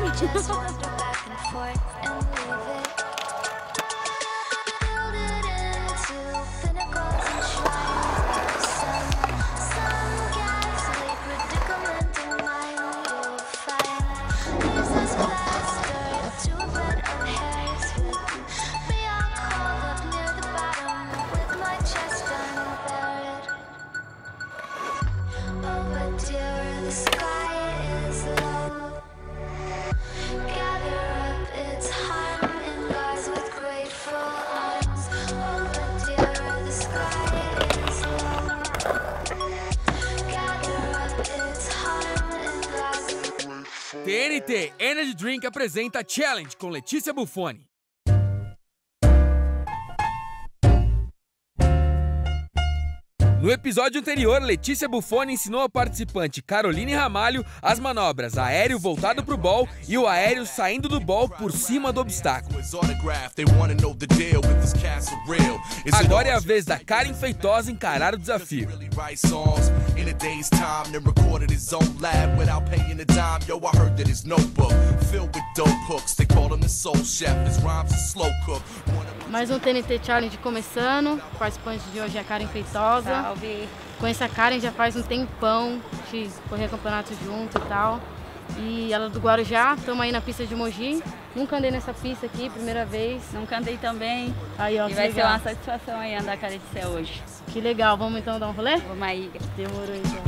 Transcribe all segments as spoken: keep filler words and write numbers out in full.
T N T Energy Drink apresenta Challenge com Letícia Buffoni. No episódio anterior, Letícia Buffoni ensinou a participante Caroline Ramalho as manobras aéreo voltado pro ball e o aéreo saindo do ball por cima do obstáculo. Agora é a vez da Karen Feitosa encarar o desafio. Mais um T N T Challenge começando. O participante de hoje é a Karen Feitosa. Salve! Conheço a Karen já faz um tempão, a gente corria campeonato junto e tal. E ela é do Guarujá, estamos aí na pista de Mogi. Nunca andei nessa pista aqui, primeira vez. Nunca andei também. Aí, ó, e vai legal. ser uma satisfação aí andar com a Letícia hoje. Que legal, vamos então dar um rolê? Vamos aí. Demorou então.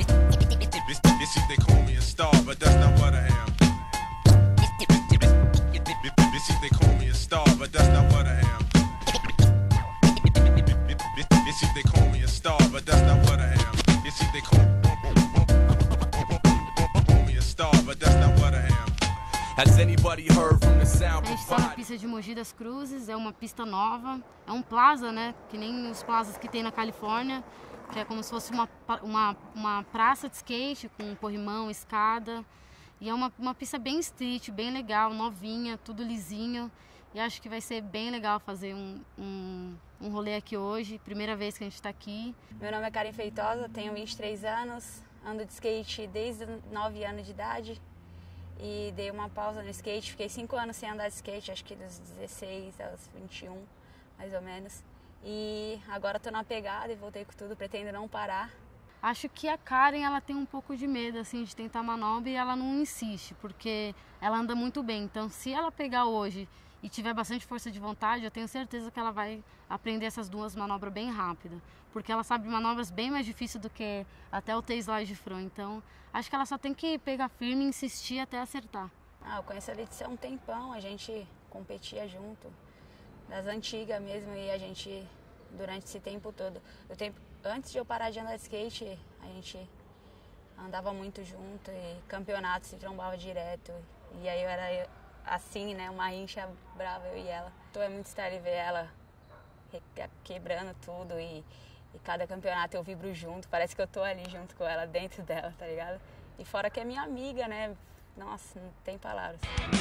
A gente está na pista de Mogi das Cruzes, é uma pista nova, é um plaza, né? Que nem os plazas que tem na Califórnia, que é como se fosse uma, uma, uma praça de skate com corrimão, escada. E é uma, uma pista bem street, bem legal, novinha, tudo lisinho. E acho que vai ser bem legal fazer um, um, um rolê aqui hoje, primeira vez que a gente está aqui. Meu nome é Karen Feitosa, tenho vinte e três anos, ando de skate desde nove anos de idade. E dei uma pausa no skate, fiquei cinco anos sem andar de skate, acho que dos dezesseis aos vinte e um, mais ou menos. E agora tô na pegada e voltei com tudo, pretendo não parar. Acho que a Karen, ela tem um pouco de medo, assim, de tentar manobra e ela não insiste, porque ela anda muito bem. Então, se ela pegar hoje e tiver bastante força de vontade, eu tenho certeza que ela vai aprender essas duas manobras bem rápido. Porque ela sabe manobras bem mais difíceis do que até o T-slide de front. Então, acho que ela só tem que pegar firme e insistir até acertar. Ah, eu conheço a Letícia há um tempão, a gente competia junto, das antigas mesmo, e a gente, durante esse tempo todo, o tempo, antes de eu parar de andar de skate, a gente andava muito junto, e campeonato se trombava direto, e aí eu era assim, né, uma rincha brava, eu e ela. Então é muito style ver ela quebrando tudo, e, e cada campeonato eu vibro junto, parece que eu tô ali junto com ela, dentro dela, tá ligado? E fora que é minha amiga, né, nossa, não tem palavras.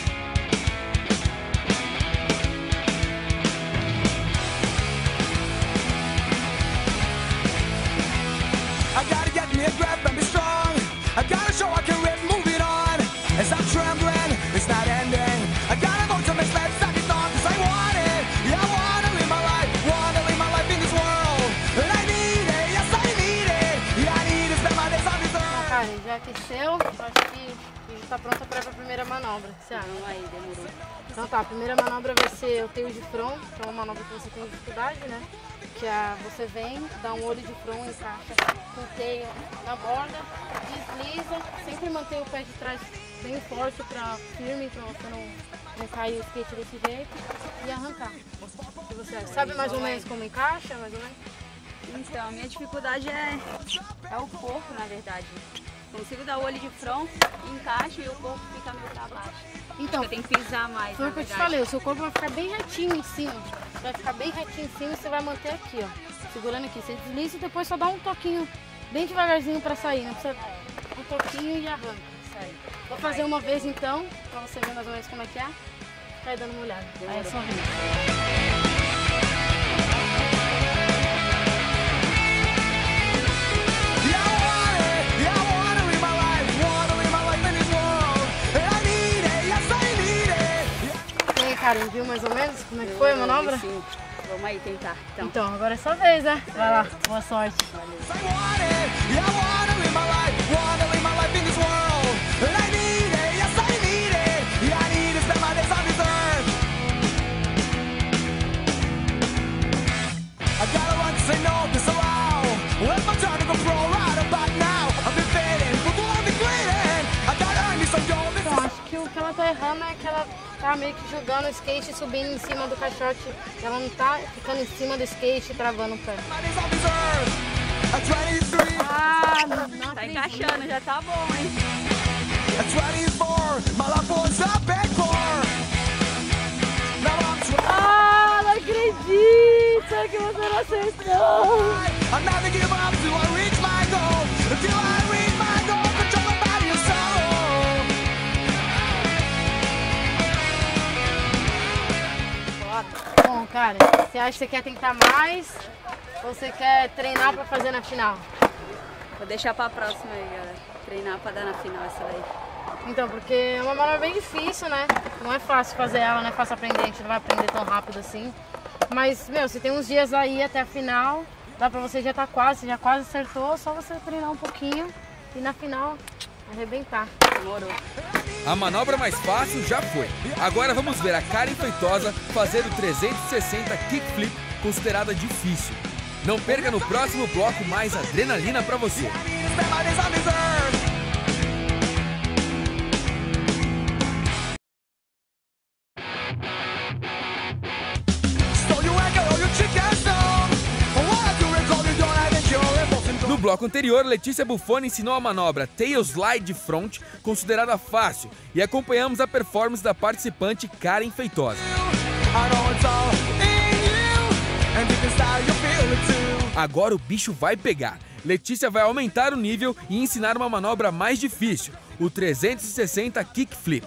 I gotta get me a grip and be strong. I gotta show I can rip, moving on. As I'm trembling, it's not ending. I gotta go to my bed, suck it on, cause I want it. Yeah, I wanna live my life, wanna live my life in this world. And I need it, yes I need it. Yeah, I need to spend my days on this earth. Karen, já aqueceu, acho que já tá pronta para a primeira manobra. O que você acha? Vamos aí, demorou. Então tá, a primeira manobra vai ser o tail de front, que é uma manobra que você tem dificuldade, né? Que é, você vem, dá um olho de front, encaixa com o tail na borda, desliza, sempre mantém o pé de trás bem forte, pra, firme, para você não, não cair o skate desse jeito e arrancar. O que você acha? Sabe mais ou menos como encaixa, mais ou menos? Então, a minha dificuldade é, é o corpo, na verdade. Consigo dar o olho de front, encaixa e o corpo fica meio pra baixo. Então, eu tenho que pisar mais, foi o que eu te falei, o seu corpo vai ficar bem retinho em cima. Vai ficar bem retinho em cima e você vai manter aqui, ó. Segurando aqui. Você desliza e depois só dá um toquinho bem devagarzinho pra sair. Não precisa um toquinho e arranca. Sai. Vou fazer uma vez então, pra você ver mais ou menos como é que é. Vai dando uma olhada. Aí é só vir. Yeah, I wanna live my life, wanna live my life in this world. And I need it, yes I Karen, viu mais ou menos como é que foi a manobra? Sim. Vamos aí tentar. Então, então agora é sua vez, né? Vai lá, boa sorte. Então, acho que o que ela tá errando é que ela tá meio que jogando o skate e subindo em cima do caixote. Ela não tá ficando em cima do skate e travando o pé. Ah, não, não tá encaixando, já tá bom, hein? Ah, não acredito que você não acertou! Bom, cara, você acha que você quer tentar mais ou você quer treinar pra fazer na final? Vou deixar pra próxima aí, galera. Treinar pra dar na final essa daí. Então, porque é uma manobra bem difícil, né? Não é fácil fazer ela, não é fácil aprender, a gente não vai aprender tão rápido assim. Mas, meu, você tem uns dias aí até a final, dá pra você já estar tá quase, já quase acertou, só você treinar um pouquinho e na final arrebentar. Demorou. A manobra mais fácil já foi. Agora vamos ver a Karen Feitosa fazer o trezentos e sessenta kickflip, considerada difícil. Não perca no próximo bloco mais adrenalina pra você. No bloco anterior, Letícia Buffoni ensinou a manobra Tail Slide Front, considerada fácil, e acompanhamos a performance da participante Karen Feitosa. Agora o bicho vai pegar. Letícia vai aumentar o nível e ensinar uma manobra mais difícil, o trezentos e sessenta Kickflip.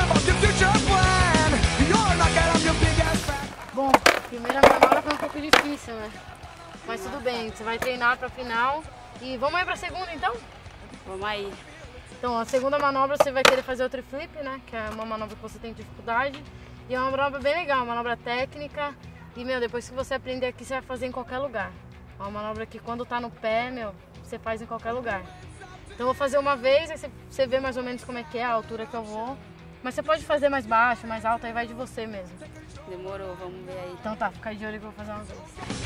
Bom, a primeira manobra foi um pouco difícil, né? Mas tudo bem, você vai treinar pra final. E vamos aí pra segunda então? Vamos aí. Então, a segunda manobra você vai querer fazer o triflip, né? Que é uma manobra que você tem dificuldade. E é uma manobra bem legal, uma manobra técnica. E, meu, depois que você aprender aqui, você vai fazer em qualquer lugar. É uma manobra que quando tá no pé, meu, você faz em qualquer lugar. Então eu vou fazer uma vez, aí você vê mais ou menos como é que é a altura que eu vou. Mas você pode fazer mais baixo, mais alto, aí vai de você mesmo. Demorou, vamos ver aí. Então tá, fica de olho que eu vou fazer uma vez.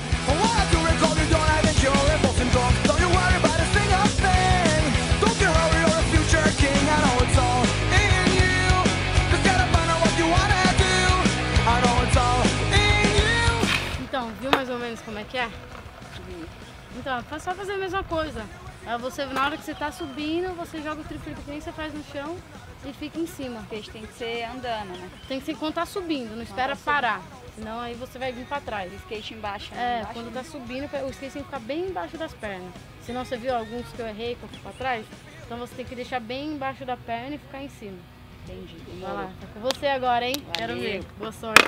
Então, viu mais ou menos como é que é? Então, é só fazer a mesma coisa. Aí você, na hora que você tá subindo, você joga o triflip que nem você faz no chão e fica em cima. Porque a gente tem que ser andando, né? Tem que ser quando tá subindo, não espera parar. Senão aí você vai vir pra trás. O skate embaixo, né? É, embaixo, quando né? tá subindo, o skate tem que ficar bem embaixo das pernas. Senão você viu alguns que eu errei, que eu fui pra trás? Então você tem que deixar bem embaixo da perna e ficar em cima. Entendi. Vai lá, tá com você agora, hein? Valeu. Quero ver. Boa sorte.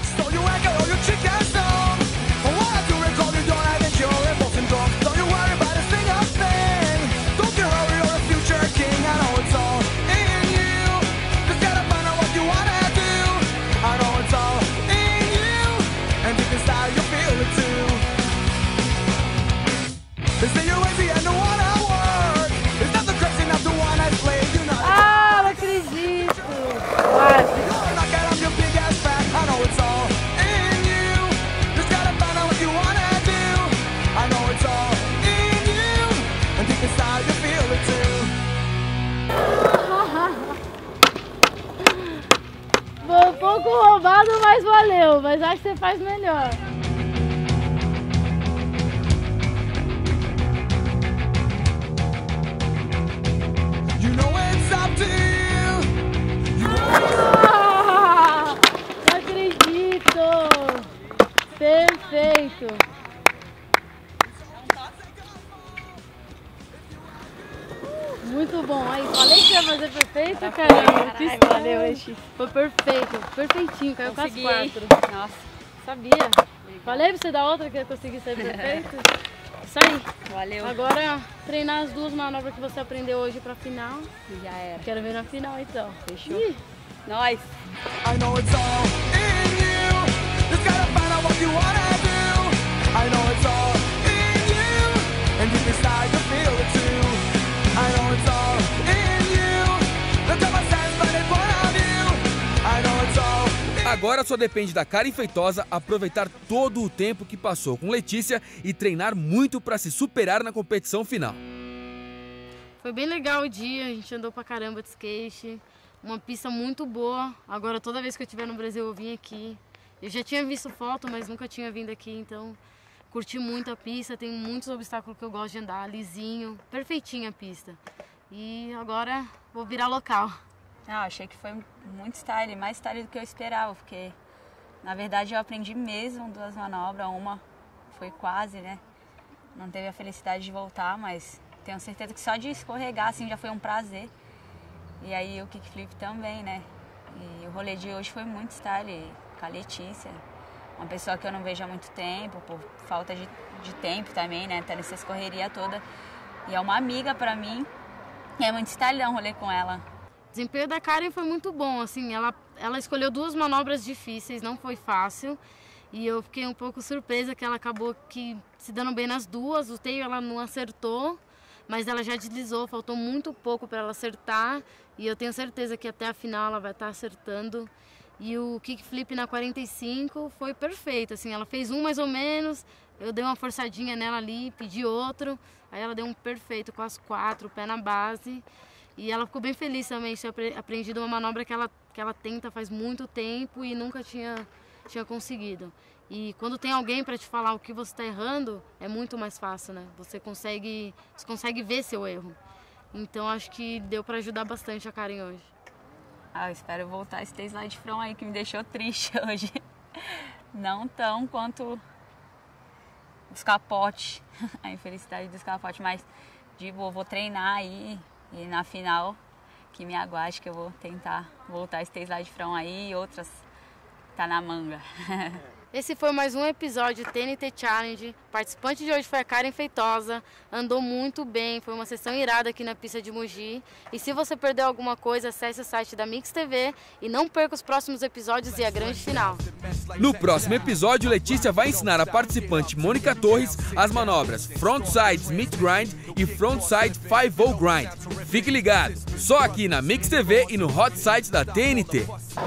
Ah, não acredito! Quase! Foi um pouco roubado, mas valeu. Mas acho que você faz melhor. Ah, não acredito! Perfeito! Muito bom. Aí, falei que ia fazer perfeito, Tá caramba. bom, Que caralho, estranho. valeu, Eixi. Foi perfeito, perfeitinho, caiu com as Consegui, hein? quatro. Nossa. Sabia? Falei pra você da outra que ia conseguir ser perfeito. Isso aí. Valeu. Agora treinar as duas manobras que você aprendeu hoje pra final. Já era. Quero ver na final então. Fechou. Ih. Nós. I know it's all in if you wanna do. I know it's all in you, and deep inside you feel it too. I know it's all in you, look at my sense, but in front of you. I know it's all. Agora só depende da Karen Feitosa aproveitar todo o tempo que passou com Letícia e treinar muito para se superar na competição final. Foi bem legal o dia, a gente andou pra caramba de skate, uma pista muito boa. Agora toda vez que eu estiver no Brasil eu vim aqui. Eu já tinha visto foto, mas nunca tinha vindo aqui, então curti muito a pista, tem muitos obstáculos que eu gosto de andar, lisinho, perfeitinha a pista. E agora vou virar local. Ah, achei que foi muito style, mais style do que eu esperava, porque na verdade eu aprendi mesmo duas manobras, uma foi quase, né? Não teve a felicidade de voltar, mas tenho certeza que só de escorregar assim já foi um prazer. E aí o kickflip também, né? E o rolê de hoje foi muito style, com a Letícia, uma pessoa que eu não vejo há muito tempo, por falta de, de tempo também, né? Tá nessa correria toda. E é uma amiga pra mim, e é muito style dar um rolê com ela. O desempenho da Karen foi muito bom, assim, ela, ela escolheu duas manobras difíceis, não foi fácil. E eu fiquei um pouco surpresa que ela acabou que se dando bem nas duas, o tail ela não acertou, mas ela já deslizou, faltou muito pouco para ela acertar. E eu tenho certeza que até a final ela vai estar acertando. E o kickflip na quarenta e cinco foi perfeito, assim, ela fez um mais ou menos, eu dei uma forçadinha nela ali, pedi outro, aí ela deu um perfeito com as quatro, pé na base. E ela ficou bem feliz também de ter aprendido uma manobra que ela, que ela tenta faz muito tempo e nunca tinha, tinha conseguido. E quando tem alguém para te falar o que você está errando, é muito mais fácil, né? Você consegue, você consegue ver seu erro. Então acho que deu para ajudar bastante a Karen hoje. Ah, eu espero voltar esse slide front aí que me deixou triste hoje. Não tão quanto os capotes, a infelicidade dos capotes, mas de boa, vou treinar aí. E na final, que me aguarde que eu vou tentar voltar esse slide front aí e outras tá na manga. Esse foi mais um episódio T N T Challenge. O participante de hoje foi a Karen Feitosa. Andou muito bem, foi uma sessão irada aqui na pista de Mogi. E se você perdeu alguma coisa, acesse o site da Mix T V e não perca os próximos episódios e a grande final. No próximo episódio, Letícia vai ensinar a participante Mônica Torres as manobras Frontside Smith Grind e Frontside cinco-oh Grind. Fique ligado, só aqui na Mix T V e no hot site da T N T.